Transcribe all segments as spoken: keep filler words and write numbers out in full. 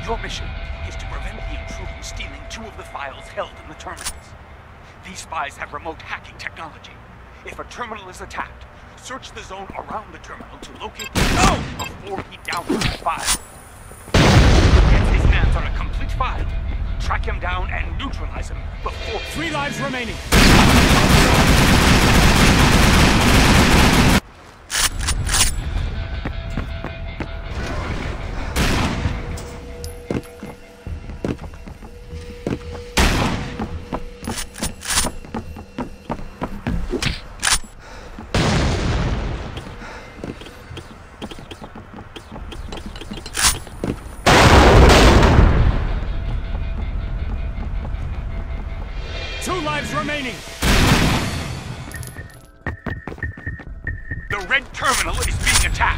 Your mission is to prevent the intruders stealing two of the files held in the terminals. These spies have remote hacking technology. If a terminal is attacked, search the zone around the terminal to locate the oh! before he downloads the file. Get his hands on a complete file, track him down and neutralize him before... Three lives remaining! Two lives remaining! The red terminal is being attacked!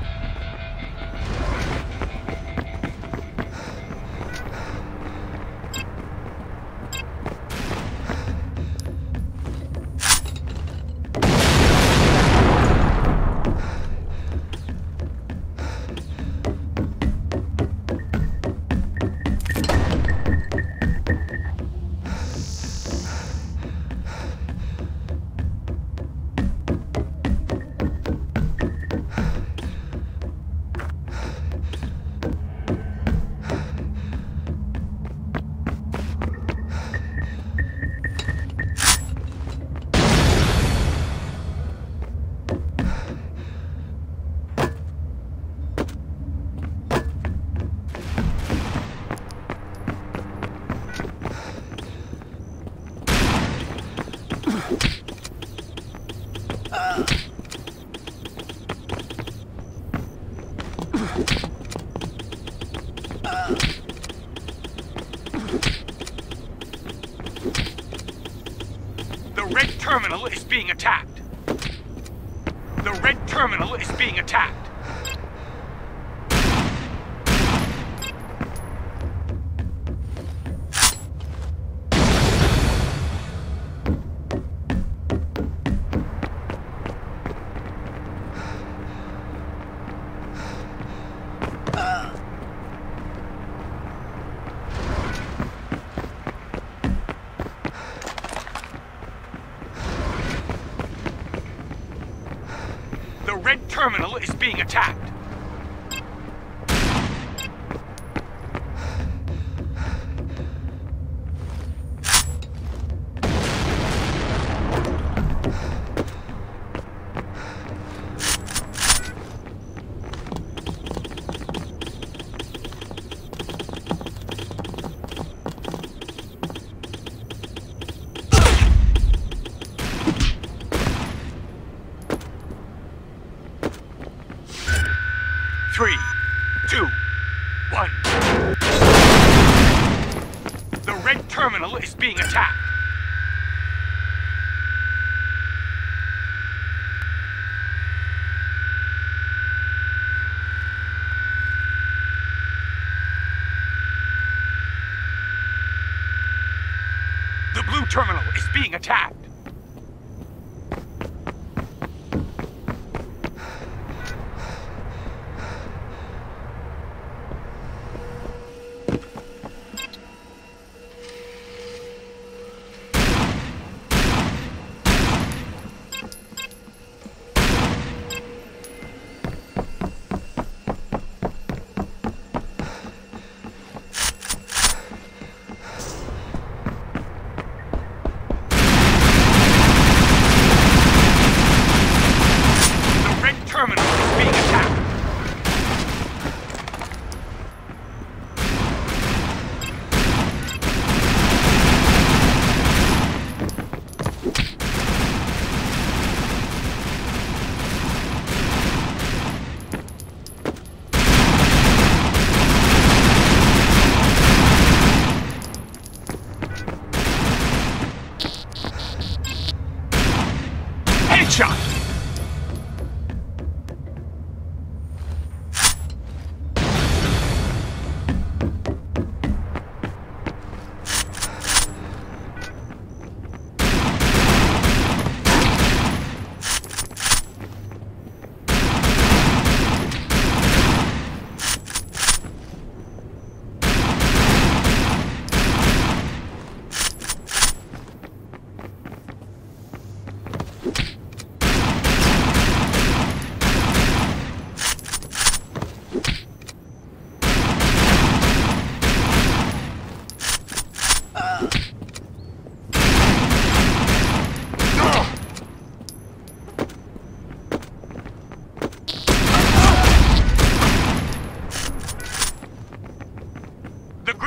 The red terminal is being attacked. The red terminal is being attacked. The red terminal is being attacked. Three, two, one. The red terminal is being attacked. The blue terminal is being attacked.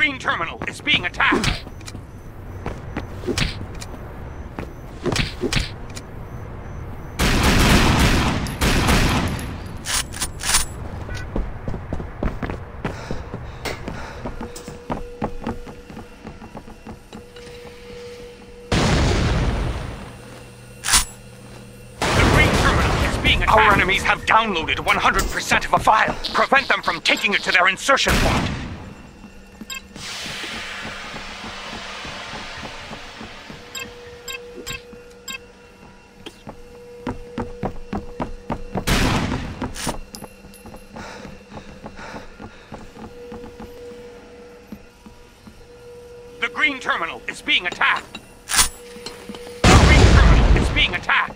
green terminal is being attacked. Our enemies have downloaded one hundred percent of a file. Prevent them from taking it to their insertion point. The green terminal is being attacked. The green terminal is being attacked.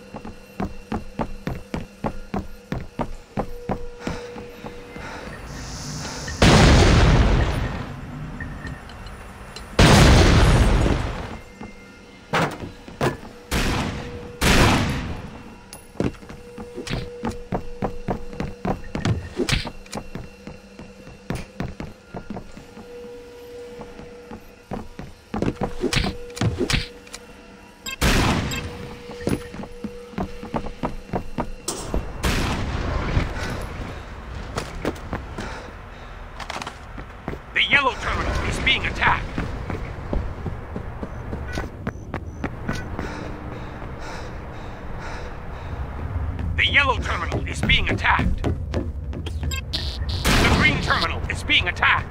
The yellow terminal is being attacked. The yellow terminal is being attacked. The green terminal is being attacked.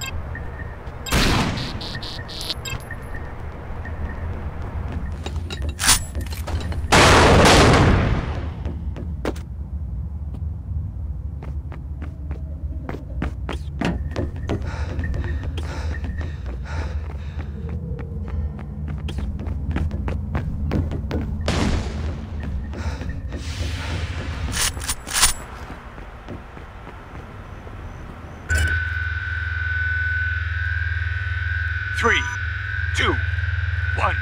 Three, two, one.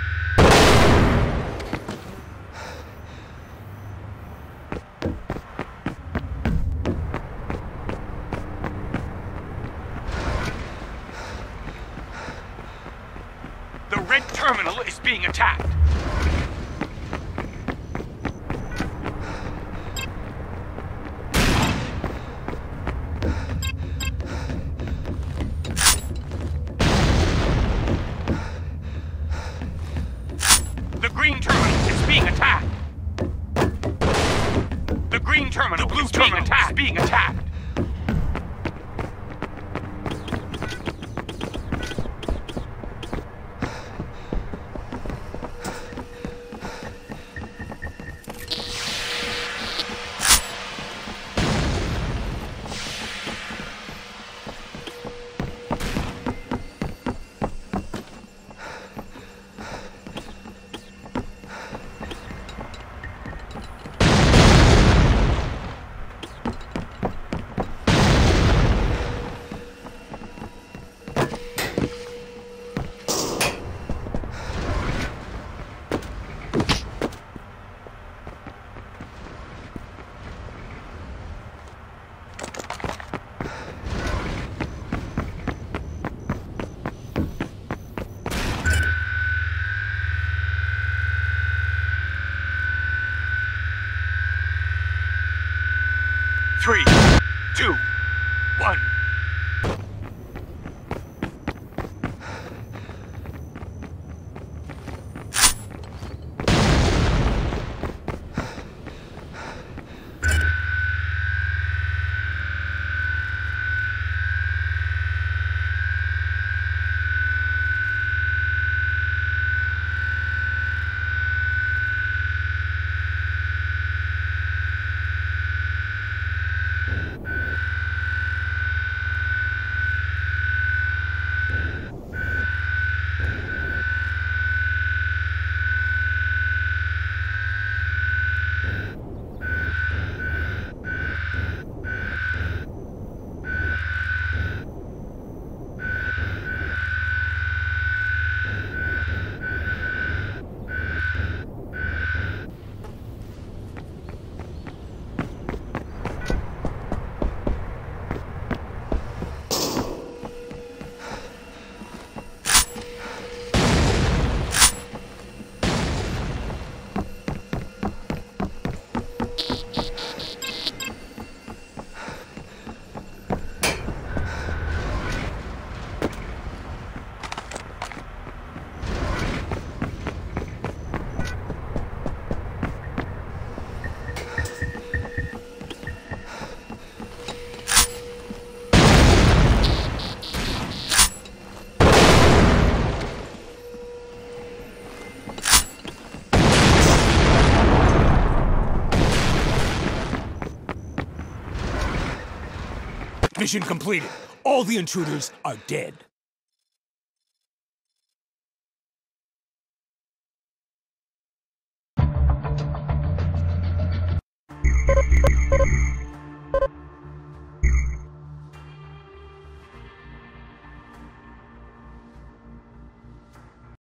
The red terminal is being attacked. The green terminal is being attacked. The green terminal the blue is being attacked. Being attacked. Mission completed. All the intruders are dead.